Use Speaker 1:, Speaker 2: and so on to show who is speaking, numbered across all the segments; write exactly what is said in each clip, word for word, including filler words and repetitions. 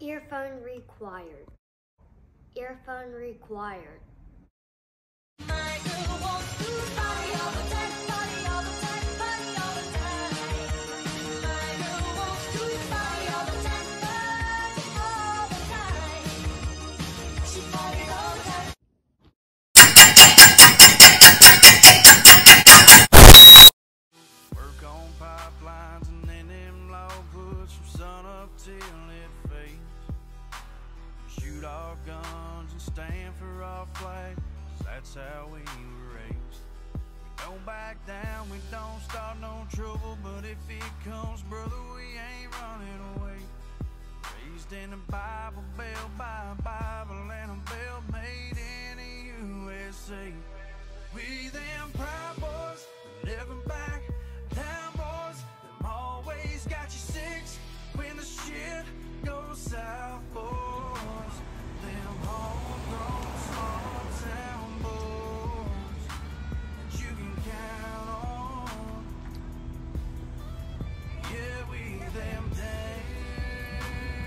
Speaker 1: Earphone required. Earphone required.
Speaker 2: My girl wants to party all the time, party all the time, party all the time. My girl wants to party all the time, party all the time. She parties all the time.
Speaker 3: Work on pipelines and then them log books from sun up till it fades. Shoot our guns and stand for our flag, 'cause that's how we were raised. We don't back down, we don't start no trouble, but if it comes, brother, we ain't running away. Raised in the Bible Belt by a Bible and a belt made in the U S A. We them proud boys, we never back down, boys. Them always got you six when the shit goes south, boys. Them homegrown small town boys that you can count on. Yeah, we them damn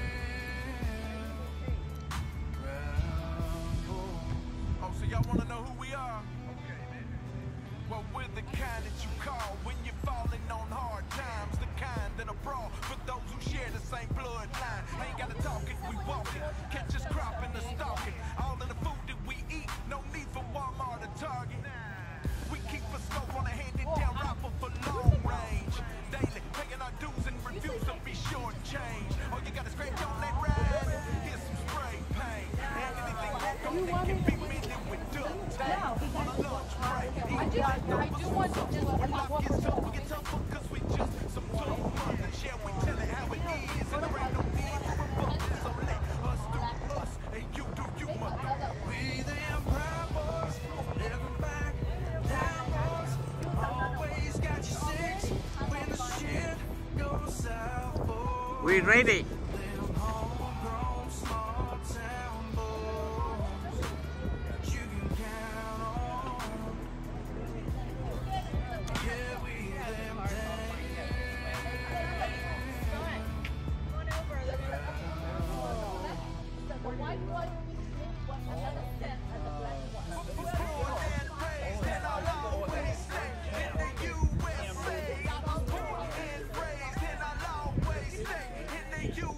Speaker 3: proud boys.
Speaker 4: Oh, so y'all wanna know who we are? Well, we're the kind that you call when you're falling on hard times. The kind that are brawl for those who share the same bloodline. Ain't gotta talk it, we walk it. Catch us cropping or stalking. All in the food that we eat, no need for Walmart or Target. We keep a scope on a handed down rifle for long range. Daily, paying our dues and refuse to be short change. All you gotta scratch on that ride, here's some spray paint. And anything that can be minted with duct tape. On a lunch break.
Speaker 5: I do, I do want to just
Speaker 4: When life gets tough, we get tougher 'cause we just some tough mothers. Yeah, we tell it how it is, and there ain't no need for rebuttals. So let us do us, and you do you, mother.
Speaker 3: We them proud boys, never back down, boys. Always got you six when the shit goes south, boys.
Speaker 6: We ready.
Speaker 3: Them homegrown small town boys that you can count on. Yeah, we them damn.
Speaker 4: Born and raised, and I'll always stay in the U S A. I was born and raised, and I'll always stay in the U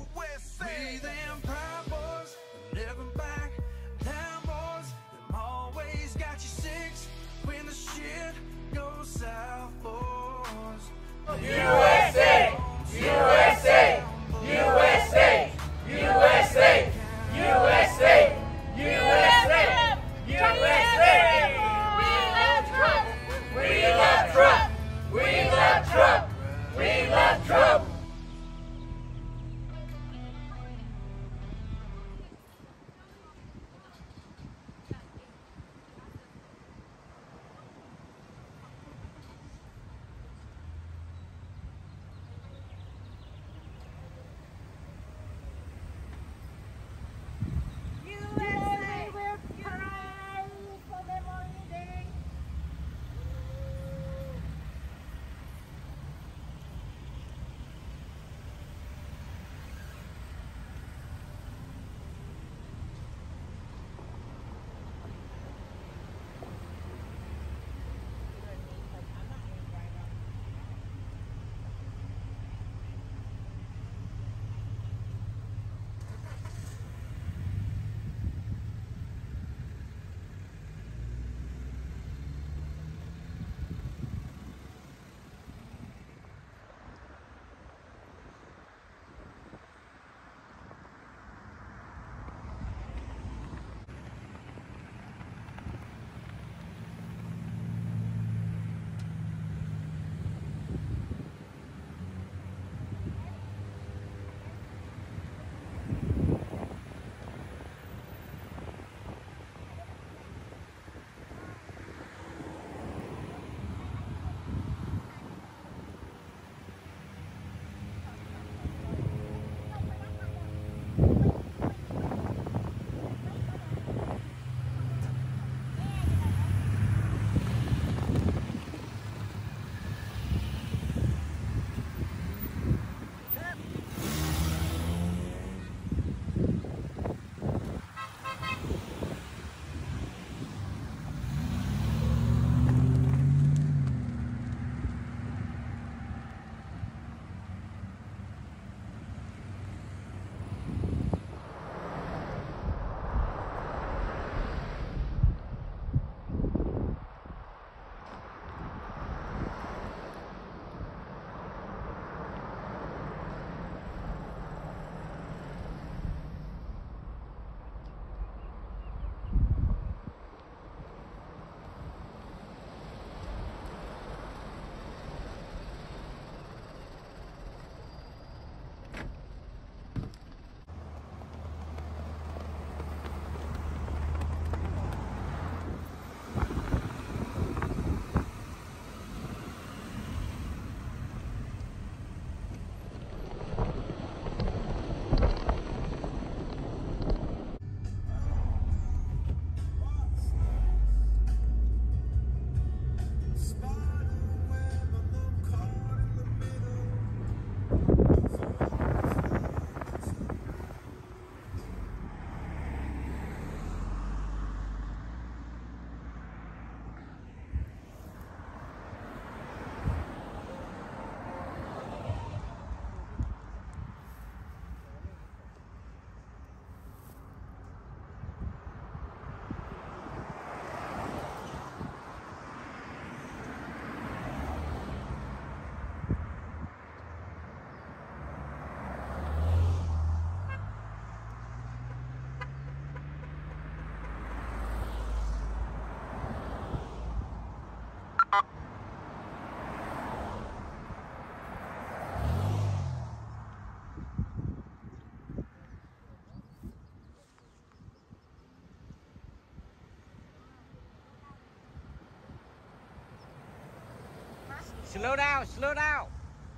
Speaker 6: Slow down, slow down.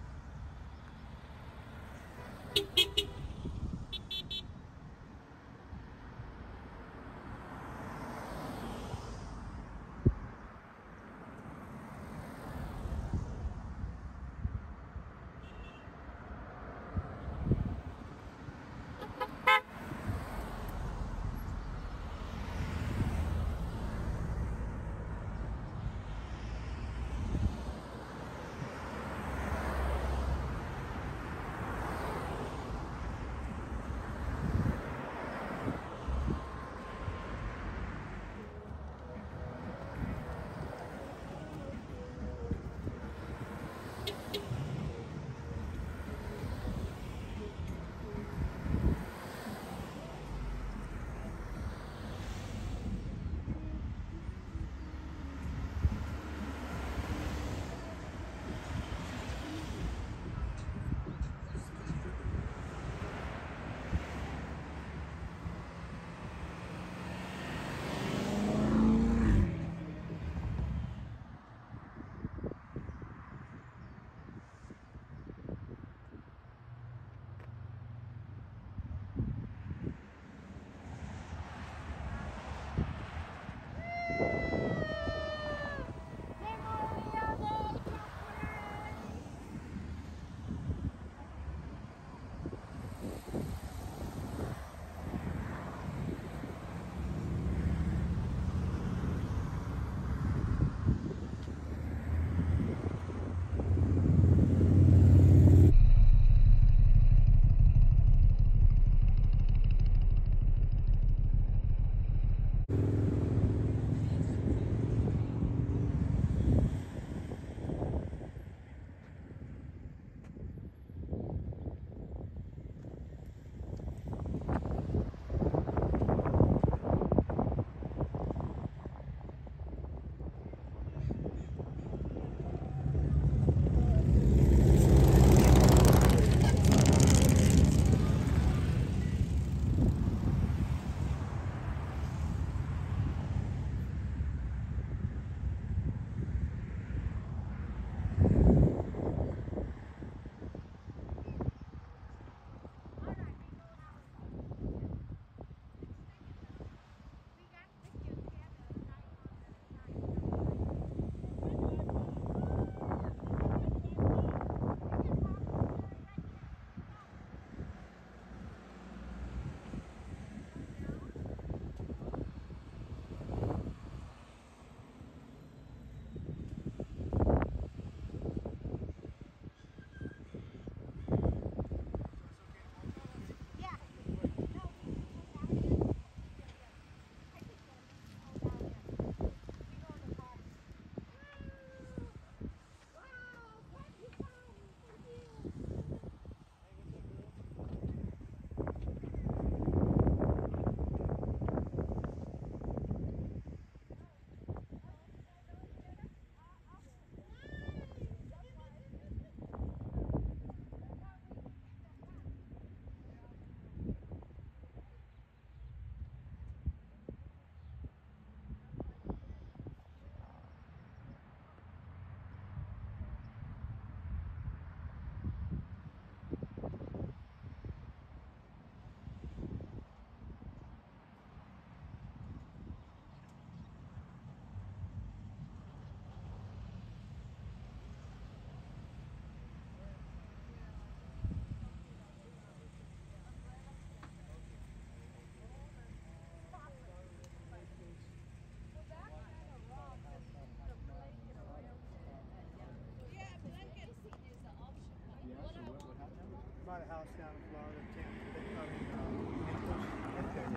Speaker 7: Bought a house down in Florida, Tampa, I mean, uh, Naples.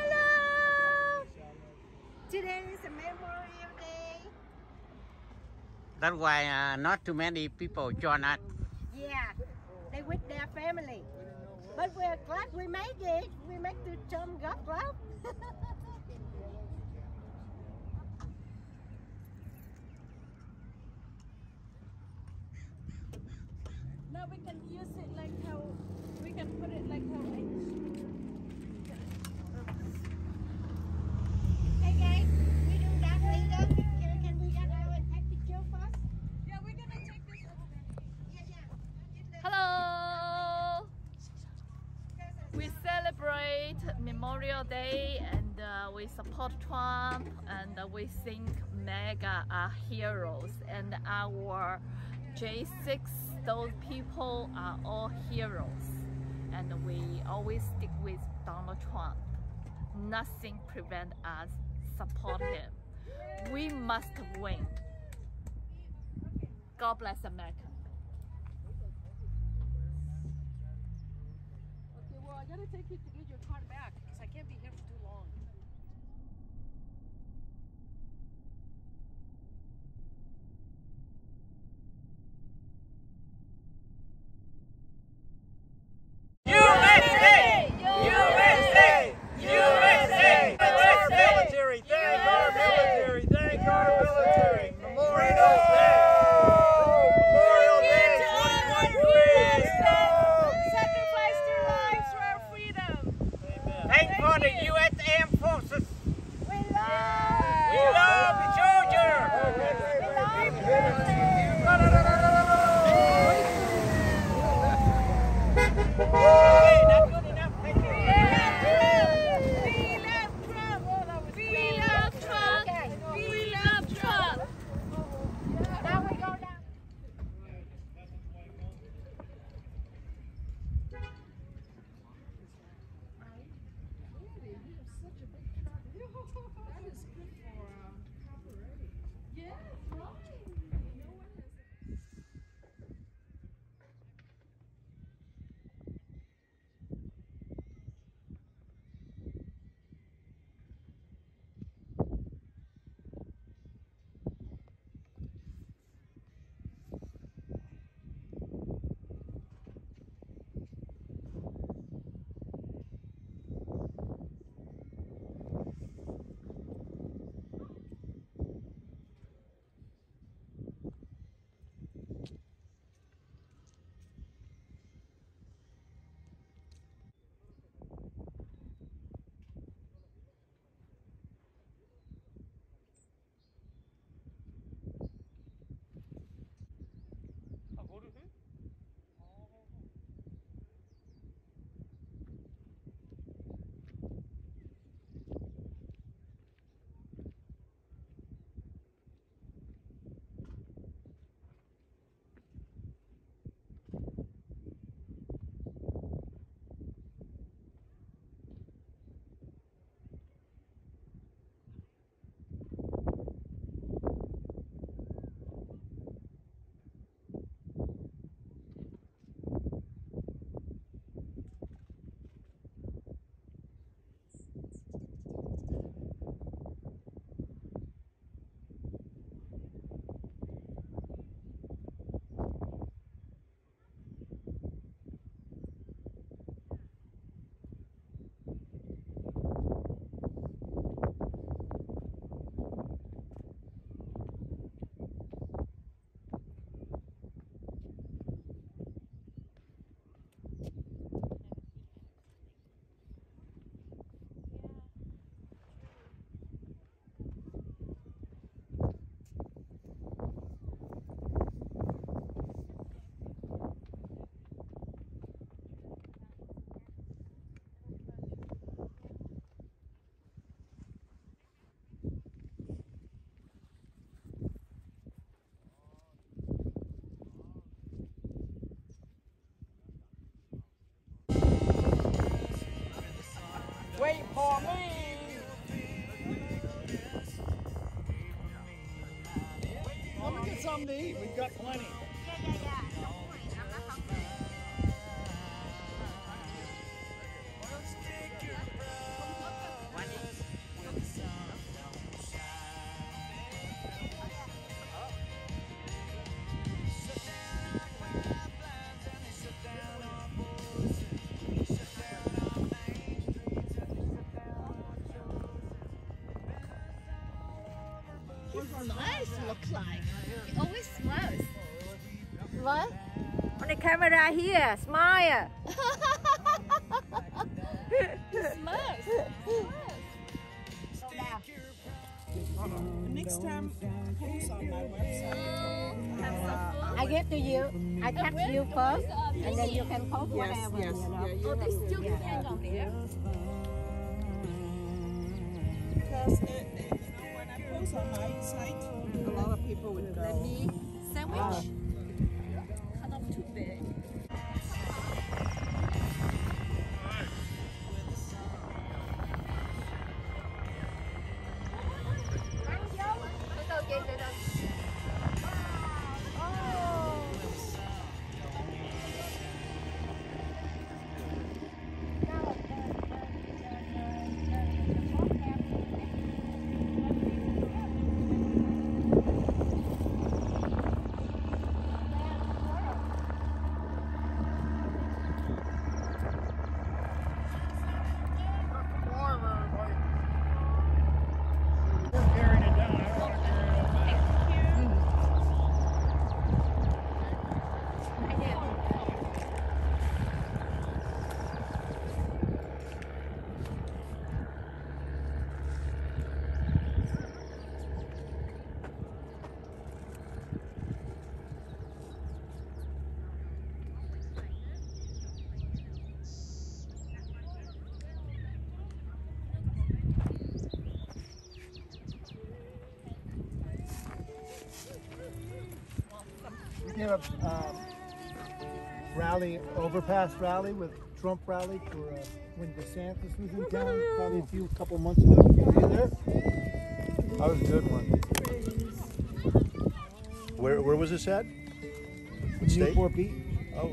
Speaker 8: Hello! Today is a Memorial Day.
Speaker 6: That's why uh, not too many people join us.
Speaker 8: Yeah, they with their family. But we're glad we made it. We make the Tom Golf Club.
Speaker 5: No, we can use it like how we can put it like how I.
Speaker 8: Hey guys, we do that later. Can, can we get out and take picture first?
Speaker 5: Yeah, we're gonna take this celebrate Memorial Day and uh, we support Trump and uh, we think MAGA are heroes and our J six, those people are all heroes and we always stick with Donald Trump. Nothing prevent us support him. We must win. God bless America.
Speaker 9: Okay, well, I gotta take you to get your card back because I can't be here for too long.
Speaker 7: Military, thank our military, thank our military. Memorial Day. Memorial Day twenty twenty-three.
Speaker 5: Sacrifice their lives for our freedom.
Speaker 6: Thank for the U S Armed Forces.
Speaker 8: We love
Speaker 6: We love the soldier. Okay, that's good enough. Thank you.
Speaker 5: We love Trump. We love Trump.
Speaker 8: Now we go down.
Speaker 6: Wait for me.
Speaker 7: Come and get something to eat. We've got plenty.
Speaker 5: Nice looks like. It always smiles. What?
Speaker 8: On the camera here, smile.
Speaker 5: Smiles.
Speaker 9: Next time, post on my website.
Speaker 5: Have some food.
Speaker 8: I give to you. I text you first, and then you can post whatever,
Speaker 9: yes.
Speaker 8: you know.
Speaker 9: Oh, they still
Speaker 8: Yeah.
Speaker 9: can hang on there.
Speaker 10: Because uh, you know, when I post on my site, a lot of people would go.
Speaker 9: Let me sandwich.
Speaker 10: Ah.
Speaker 9: Cut off too big.
Speaker 11: We did a um, rally, overpass rally with Trump rally for uh, when DeSantis was in town, probably a few couple months ago. Were you there? That was a good one.
Speaker 12: Where where was this at? What state?
Speaker 11: Newport Beach.
Speaker 12: Oh.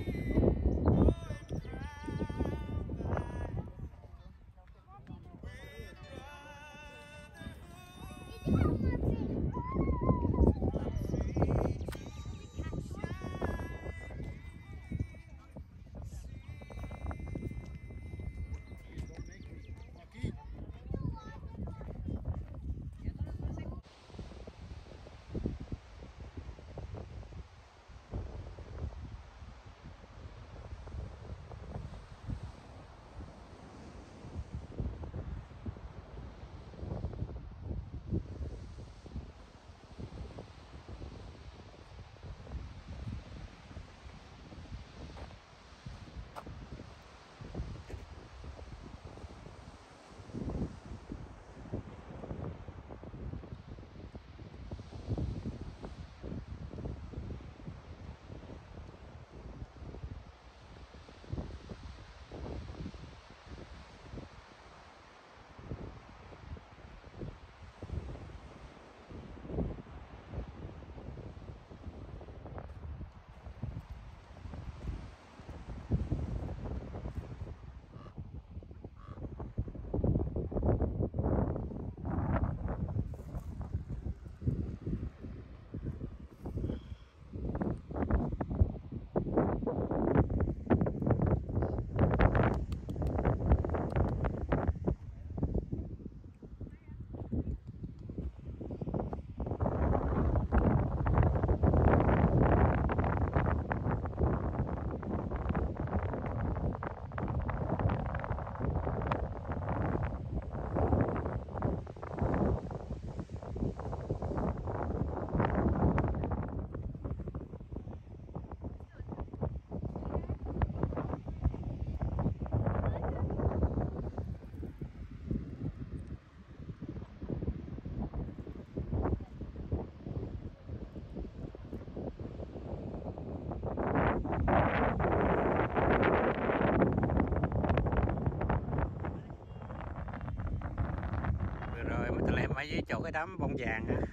Speaker 6: ở dưới chỗ cái đám bông vàng á,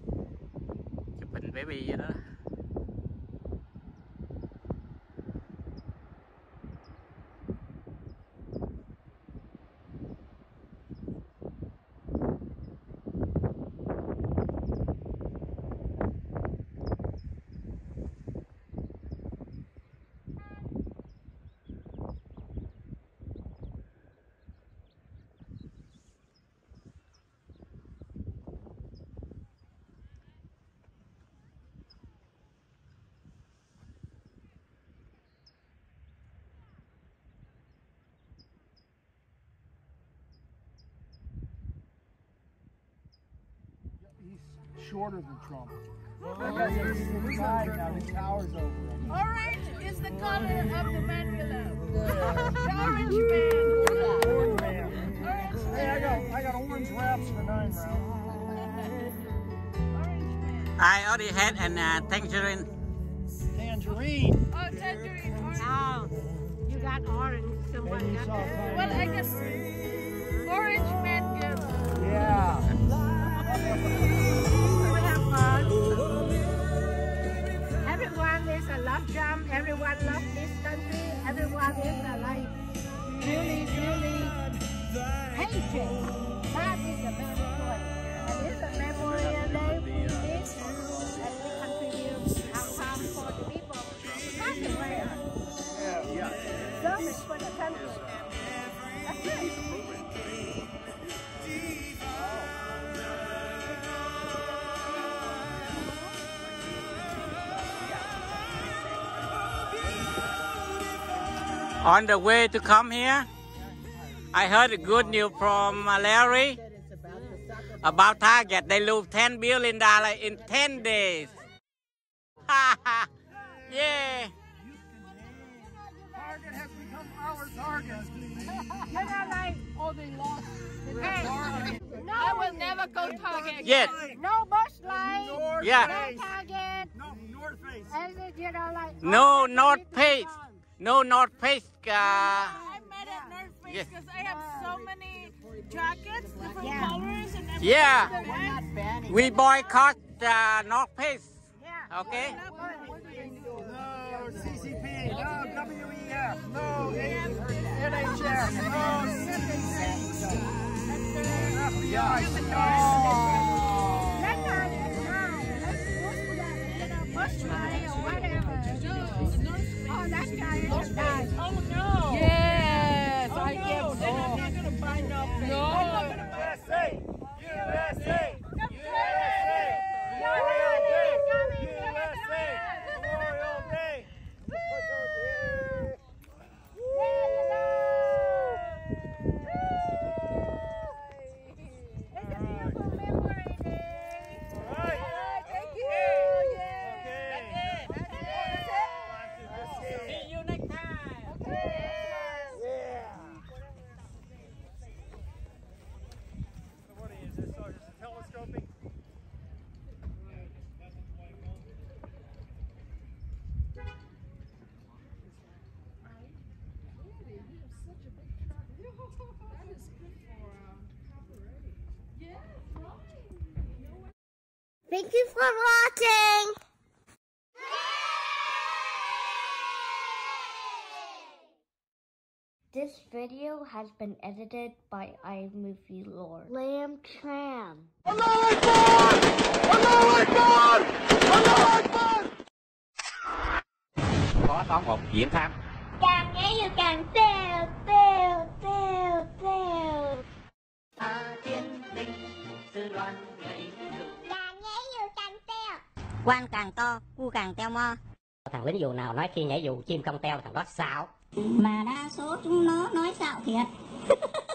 Speaker 6: chụp hình baby vậy đó.
Speaker 11: shorter than Trump. Because he's inside now, he towers over him.
Speaker 9: Orange is the color of the man we love. The orange man.
Speaker 11: Orange man.
Speaker 9: Orange man.
Speaker 11: Hey, I got, I got orange wraps for nine rounds.
Speaker 6: I already had an uh, tangerine.
Speaker 11: Tangerine.
Speaker 9: Oh, tangerine. Orange.
Speaker 8: Oh, you got orange. Someone got that.
Speaker 9: Well, I guess orange man gives.
Speaker 11: Yeah.
Speaker 8: We have fun. Everyone is a love jam. Everyone loves this country. Everyone is a like really, really hating. That is the main point. And it's a memorial day for this. And we contribute our time for the people. That's the way.
Speaker 11: Yeah. Yeah.
Speaker 8: Service for the country. That's it.
Speaker 6: On the way to come here, I heard a good news from uh, Larry about Target. They lose ten billion dollars in ten days. Ha ha! Yeah.
Speaker 11: Target has become our target.
Speaker 8: You know, like,
Speaker 9: Oh, they lost.
Speaker 8: hey, no,
Speaker 9: I will never go Target again.
Speaker 6: Yes.
Speaker 8: no Bush Light,
Speaker 11: North
Speaker 6: Yeah.
Speaker 11: Face.
Speaker 8: no Target,
Speaker 11: No, North Face.
Speaker 8: and you know, like,
Speaker 6: No
Speaker 8: all that
Speaker 6: North
Speaker 8: we
Speaker 6: Face.
Speaker 8: put on.
Speaker 6: No North Face. Uh,
Speaker 9: I'm mad at North Face
Speaker 6: Yes.
Speaker 9: because I have so many jackets, different
Speaker 8: Yeah.
Speaker 9: colors, and everything.
Speaker 6: Yeah.
Speaker 9: that I-
Speaker 6: we boycott uh, North Face.
Speaker 8: Yeah.
Speaker 6: Okay.
Speaker 11: No C C P. No W E F. No N H S. No C D C. F B I.
Speaker 8: Let's not, no, let's push that, you know, Bush Light or whatever. Oh, that guy is nice.
Speaker 9: Oh no! Yes, I
Speaker 11: no.
Speaker 9: get.
Speaker 11: Then I'm not
Speaker 9: gonna buy no.
Speaker 11: U
Speaker 9: No.
Speaker 11: S A. U S A. U S A.
Speaker 8: You're
Speaker 11: Memorial
Speaker 8: doing
Speaker 11: Day.
Speaker 8: it, Tommy.
Speaker 11: U S A. Memorial Day.
Speaker 8: It's a beautiful memory day.
Speaker 11: All right.
Speaker 9: Thank you.
Speaker 11: Okay.
Speaker 6: See you next time.
Speaker 11: Yeah. So what is this? Oh, just telescoping?
Speaker 1: Thank you for watching. This video has been edited by iMovie Lord. Lamb Tram.
Speaker 6: Có có một diễn tham.
Speaker 1: Càng nghe nhiều càng têu, têu, têu, têu. Càng nghe nhiều càng têu.
Speaker 13: Quan càng to, cu càng teo mo.
Speaker 14: Thằng lính dù nào nói khi nhảy dù chim không teo thằng đó xạo.
Speaker 13: Mà đa số chúng nó nói xạo thiệt.